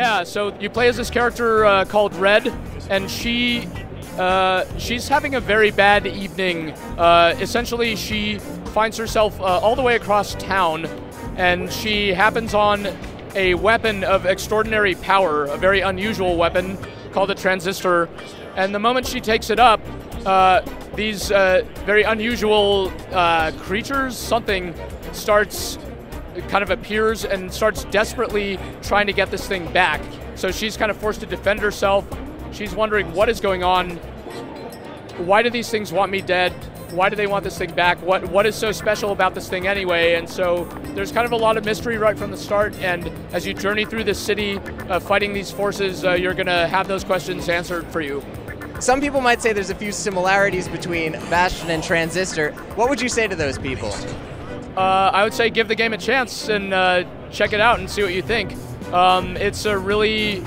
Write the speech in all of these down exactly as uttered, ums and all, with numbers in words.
Yeah, so you play as this character uh, called Red, and she uh, she's having a very bad evening. Uh, essentially, she finds herself uh, all the way across town, and she happens on a weapon of extraordinary power, a very unusual weapon called a Transistor. And the moment she takes it up, uh, these uh, very unusual uh, creatures, something starts, kind of appears and starts desperately trying to get this thing back. So she's kind of forced to defend herself. She's wondering what is going on. Why do these things want me dead? Why do they want this thing back? What What is so special about this thing anyway? And so there's kind of a lot of mystery right from the start, and as you journey through the city uh, fighting these forces, uh, you're going to have those questions answered for you. Some people might say there's a few similarities between Bastion and Transistor. What would you say to those people? Uh, I would say give the game a chance and uh, check it out and see what you think. Um, it's a really...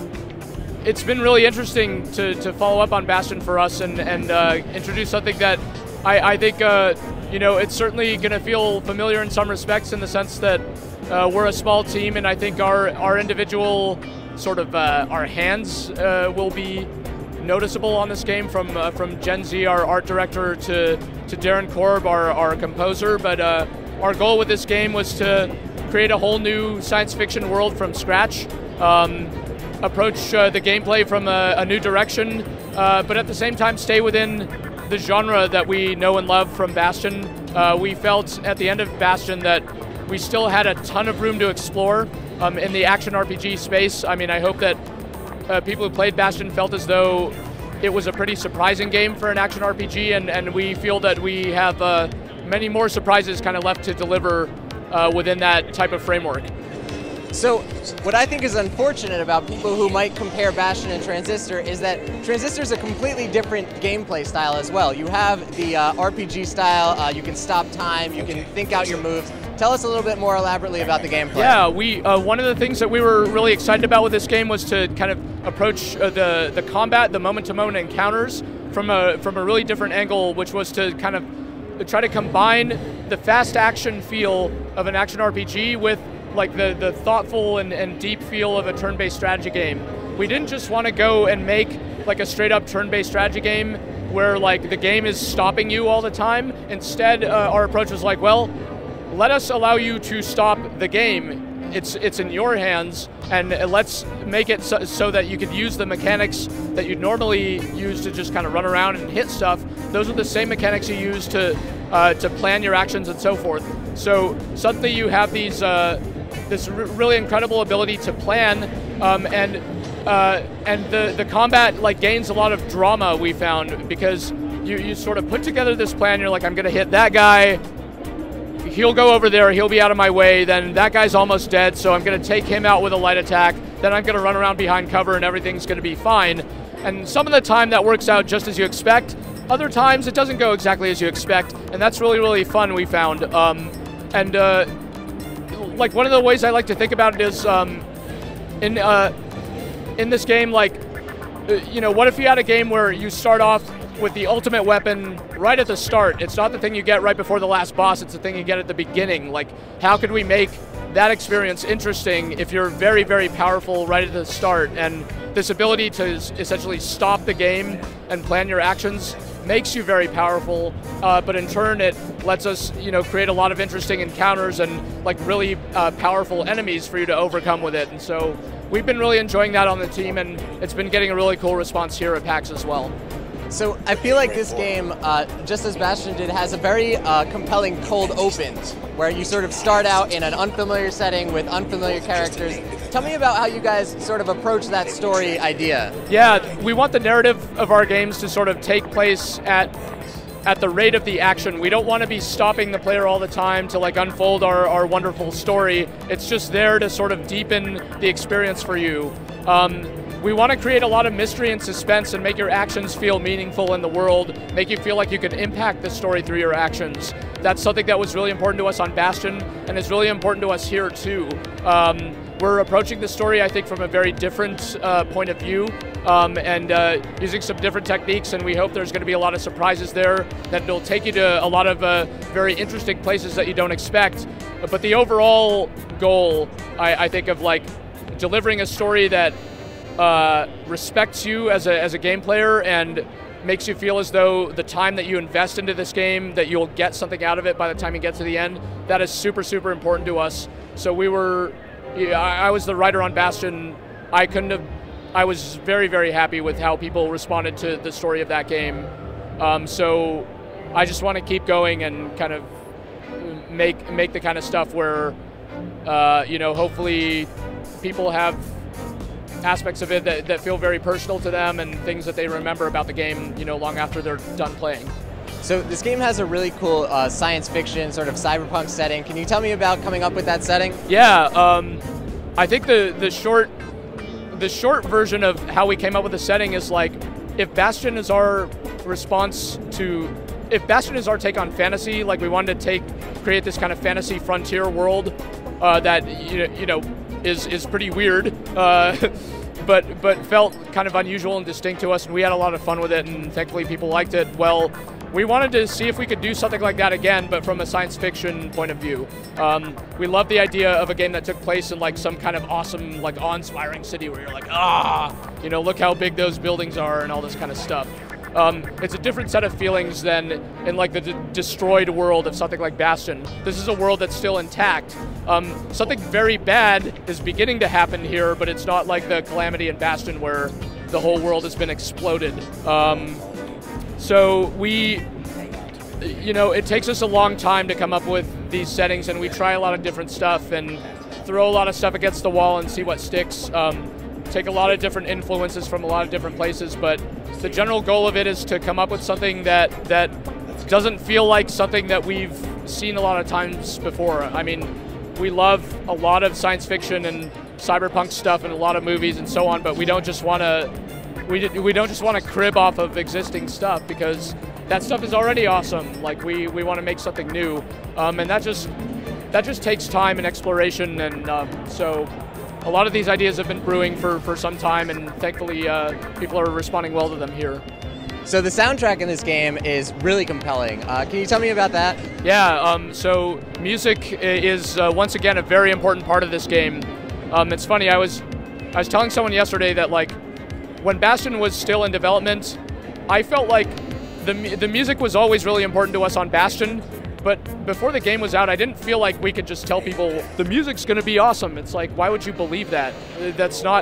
It's been really interesting to, to follow up on Bastion for us and, and uh, introduce something that I, I think, uh, you know, it's certainly going to feel familiar in some respects in the sense that uh, we're a small team, and I think our, our individual sort of, uh, our hands uh, will be noticeable on this game, from uh, from Gen Z, our art director, to, to Darren Korb, our, our composer. But uh, our goal with this game was to create a whole new science fiction world from scratch. Um, approach uh, the gameplay from a, a new direction, uh, but at the same time stay within the genre that we know and love from Bastion. Uh, we felt at the end of Bastion that we still had a ton of room to explore um, in the action R P G space. I mean, I hope that uh, people who played Bastion felt as though it was a pretty surprising game for an action R P G, and, and we feel that we have uh, many more surprises kind of left to deliver uh, within that type of framework. So what I think is unfortunate about people who might compare Bastion and Transistor is that Transistor is a completely different gameplay style as well. You have the uh, R P G style, uh, you can stop time, you can think out your moves. Tell us a little bit more elaborately about the gameplay. Yeah, we uh, one of the things that we were really excited about with this game was to kind of approach uh, the, the combat, the moment-to-moment encounters from a, from a really different angle, which was to kind of try to combine the fast action feel of an action R P G with like the, the thoughtful and, and deep feel of a turn-based strategy game. We didn't just want to go and make like a straight-up turn-based strategy game where like the game is stopping you all the time. Instead, uh, our approach was like, well, let us allow you to stop the game. It's, it's in your hands, and let's make it so, so that you could use the mechanics that you'd normally use to just kind of run around and hit stuff. Those are the same mechanics you use to, uh, to plan your actions and so forth. So suddenly you have these uh, this r really incredible ability to plan, um, and uh, and the the combat like gains a lot of drama, we found, because you you sort of put together this plan. You're like, I'm gonna hit that guy, he'll go over there, he'll be out of my way, then that guy's almost dead, so I'm gonna take him out with a light attack, then I'm gonna run around behind cover and everything's gonna be fine. And some of the time that works out just as you expect, other times it doesn't go exactly as you expect, and that's really, really fun, we found. Um, and uh, like one of the ways I like to think about it is um, in uh, in this game, like, uh, you know, what if you had a game where you start off with the ultimate weapon right at the start? It's not the thing you get right before the last boss, it's the thing you get at the beginning. Like, how could we make that experience interesting if you're very, very powerful right at the start? And this ability to essentially stop the game and plan your actions makes you very powerful, uh, but in turn it lets us, you know, create a lot of interesting encounters and like really uh, powerful enemies for you to overcome with it. And so we've been really enjoying that on the team, and it's been getting a really cool response here at PAX as well. So I feel like this game, uh, just as Bastion did, has a very uh, compelling cold open, where you sort of start out in an unfamiliar setting with unfamiliar characters. Tell me about how you guys sort of approach that story idea. Yeah, we want the narrative of our games to sort of take place at at the rate of the action. We don't want to be stopping the player all the time to like unfold our, our wonderful story. It's just there to sort of deepen the experience for you. Um, We want to create a lot of mystery and suspense and make your actions feel meaningful in the world, make you feel like you can impact the story through your actions. That's something that was really important to us on Bastion, and is really important to us here too. Um, we're approaching the story, I think, from a very different uh, point of view, um, and uh, using some different techniques, and we hope there's going to be a lot of surprises there, that it'll take you to a lot of uh, very interesting places that you don't expect. But the overall goal, I, I think, of like delivering a story that uh, respects you as a, as a game player and makes you feel as though the time that you invest into this game, that you'll get something out of it by the time you get to the end, that is super, super important to us. So we were, yeah, I, I was the writer on Bastion. I couldn't have, I was very, very happy with how people responded to the story of that game. Um, so I just want to keep going and kind of make make the kind of stuff where, uh, you know, hopefully people have aspects of it that, that feel very personal to them and things that they remember about the game, you know, long after they're done playing. So this game has a really cool uh, science fiction sort of cyberpunk setting. Can you tell me about coming up with that setting? Yeah, um, I think the the short the short version of how we came up with the setting is like, if Bastion is our response to, if Bastion is our take on fantasy, like we wanted to take create this kind of fantasy frontier world uh, that you know, you know is is pretty weird. Uh, but but felt kind of unusual and distinct to us, and we had a lot of fun with it, and thankfully people liked it. Well, we wanted to see if we could do something like that again, but from a science fiction point of view. Um, we love the idea of a game that took place in like some kind of awesome, like awe-inspiring city where you're like, ah, you know, look how big those buildings are and all this kind of stuff. Um, it's a different set of feelings than in like the d destroyed world of something like Bastion. This is a world that's still intact. Um, something very bad is beginning to happen here, but it's not like the calamity in Bastion where the whole world has been exploded. Um, so we, you know, it takes us a long time to come up with these settings, and we try a lot of different stuff and throw a lot of stuff against the wall and see what sticks. Um, take a lot of different influences from a lot of different places, but the general goal of it is to come up with something that that doesn't feel like something that we've seen a lot of times before. I mean, we love a lot of science fiction and cyberpunk stuff and a lot of movies and so on, but we don't just want to we we don't just want to crib off of existing stuff, because that stuff is already awesome. Like we we want to make something new, um, and that just that just takes time and exploration, and um, so. A lot of these ideas have been brewing for, for some time, and thankfully uh, people are responding well to them here. So the soundtrack in this game is really compelling. Uh, can you tell me about that? Yeah, um, so music is uh, once again a very important part of this game. Um, it's funny, I was, I was telling someone yesterday that like when Bastion was still in development, I felt like the, the music was always really important to us on Bastion. But before the game was out, I didn't feel like we could just tell people, the music's going to be awesome. It's like, why would you believe that? That's not,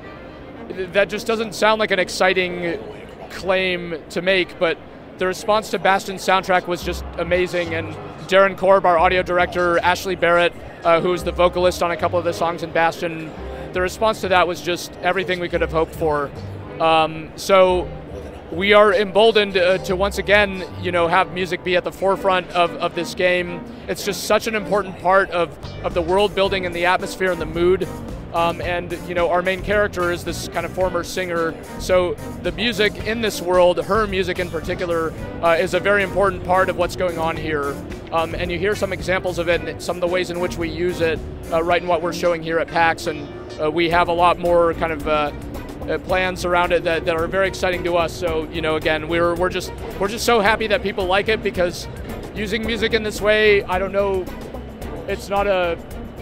that just doesn't sound like an exciting claim to make, but the response to Bastion's soundtrack was just amazing, and Darren Korb, our audio director, Ashley Barrett, uh, who's the vocalist on a couple of the songs in Bastion, the response to that was just everything we could have hoped for. Um, so. We are emboldened uh, to once again, you know, have music be at the forefront of, of this game. It's just such an important part of, of the world building and the atmosphere and the mood. Um, and, you know, our main character is this kind of former singer. So the music in this world, her music in particular, uh, is a very important part of what's going on here. Um, and you hear some examples of it and some of the ways in which we use it uh, right in what we're showing here at PAX. And uh, we have a lot more kind of uh, Uh, plans around it that, that are very exciting to us. So, you know, again, we're we're just we're just so happy that people like it, because using music in this way, I don't know, it's not a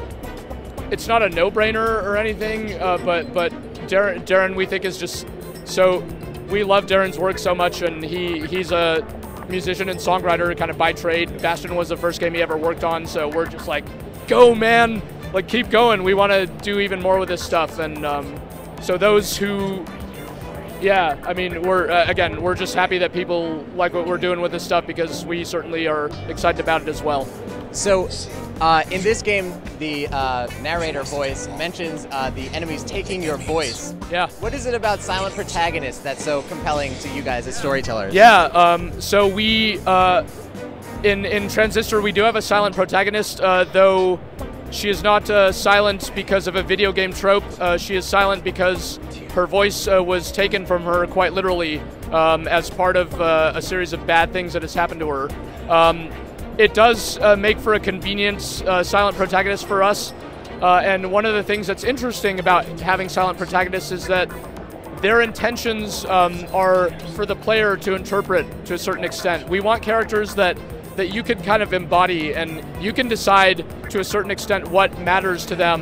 it's not a no-brainer or anything. Uh, but but Darren, Darren, we think is just so. We love Darren's work so much, and he he's a musician and songwriter kind of by trade. Bastion was the first game he ever worked on, so we're just like, go man, like keep going. We want to do even more with this stuff, and. Um, So those who, yeah, I mean, we're, uh, again, we're just happy that people like what we're doing with this stuff, because we certainly are excited about it as well. So uh, in this game, the uh, narrator voice mentions uh, the enemies taking your voice. Yeah. What is it about silent protagonists that's so compelling to you guys as storytellers? Yeah, um, so we, uh, in, in Transistor, we do have a silent protagonist, uh, though she is not uh, silent because of a video game trope. Uh, she is silent because her voice uh, was taken from her quite literally um, as part of uh, a series of bad things that has happened to her. Um, it does uh, make for a convenient uh, silent protagonist for us. Uh, and one of the things that's interesting about having silent protagonists is that their intentions um, are for the player to interpret to a certain extent. We want characters that that you can kind of embody, and you can decide to a certain extent what matters to them,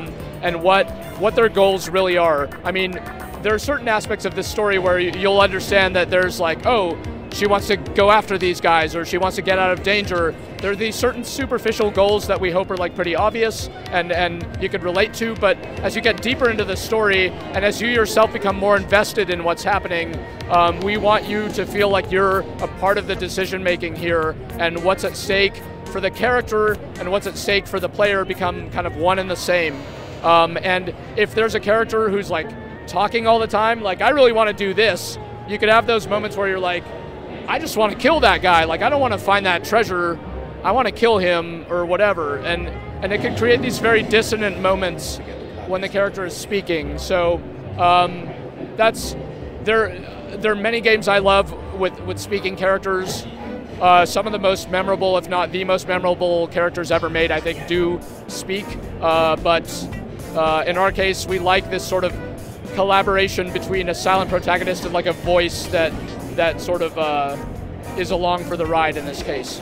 and what what their goals really are. I mean, there are certain aspects of this story where you'll understand that there's like, oh, she wants to go after these guys, or she wants to get out of danger. There are these certain superficial goals that we hope are like pretty obvious and, and you could relate to, but as you get deeper into the story and as you yourself become more invested in what's happening, um, we want you to feel like you're a part of the decision making here, and what's at stake for the character and what's at stake for the player become kind of one and the same. Um, and if there's a character who's like talking all the time, like, I really want to do this, you could have those moments where you're like, I just want to kill that guy. Like, I don't want to find that treasure. I want to kill him or whatever. And and it can create these very dissonant moments when the character is speaking. So um, that's there. There are many games I love with with speaking characters. Uh, some of the most memorable, if not the most memorable characters ever made, I think, do speak. Uh, but uh, in our case, we like this sort of collaboration between a silent protagonist and like a voice that. that sort of uh, is along for the ride in this case.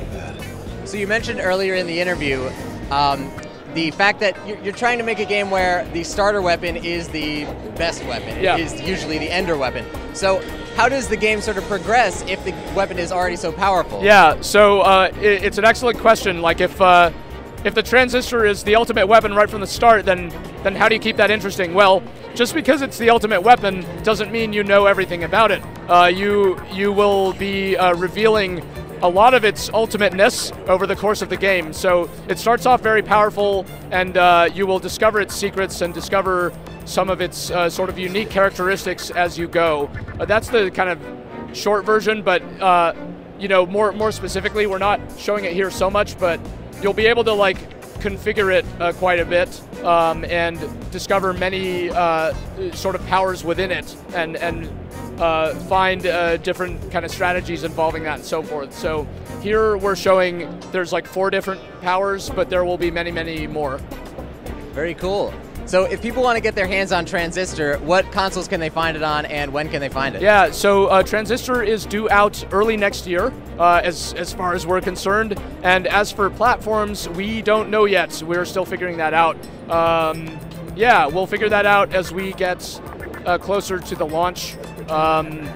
So you mentioned earlier in the interview um, the fact that you're, you're trying to make a game where the starter weapon is the best weapon. Yeah. It is usually the ender weapon. So how does the game sort of progress if the weapon is already so powerful? Yeah, so uh, it, it's an excellent question. Like, if uh, if the Transistor is the ultimate weapon right from the start, then then how do you keep that interesting? Well, just because it's the ultimate weapon doesn't mean you know everything about it. Uh, you you will be uh, revealing a lot of its ultimateness over the course of the game. So it starts off very powerful, and uh, you will discover its secrets and discover some of its uh, sort of unique characteristics as you go. Uh, that's the kind of short version, but uh, you know, more more specifically, we're not showing it here so much, but you'll be able to like configure it uh, quite a bit um, and discover many uh, sort of powers within it, and and uh, find uh, different kind of strategies involving that and so forth. So here we're showing there's like four different powers, but there will be many, many more. Very cool. So if people want to get their hands on Transistor, what consoles can they find it on, and when can they find it? Yeah, so uh, Transistor is due out early next year, uh, as, as far as we're concerned. And as for platforms, we don't know yet. We're still figuring that out. Um, yeah, we'll figure that out as we get uh, closer to the launch. Um,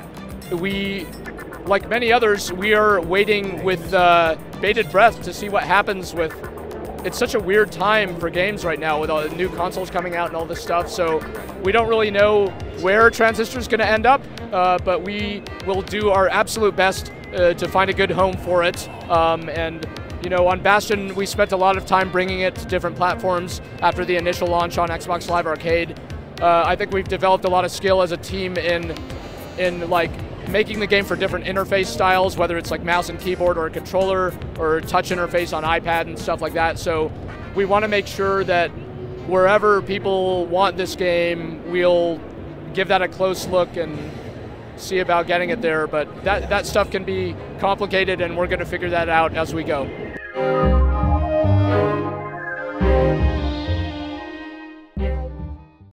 we, like many others, we are waiting with uh, bated breath to see what happens with. It's such a weird time for games right now with all the new consoles coming out and all this stuff, so we don't really know where Transistor is going to end up, uh, but we will do our absolute best uh, to find a good home for it. Um, and, you know, on Bastion, we spent a lot of time bringing it to different platforms after the initial launch on Xbox Live Arcade. Uh, I think we've developed a lot of skill as a team in, in like, making the game for different interface styles, whether it's like mouse and keyboard or a controller or touch interface on iPad and stuff like that. So we want to make sure that wherever people want this game, we'll give that a close look and see about getting it there. But that, that stuff can be complicated, and we're going to figure that out as we go.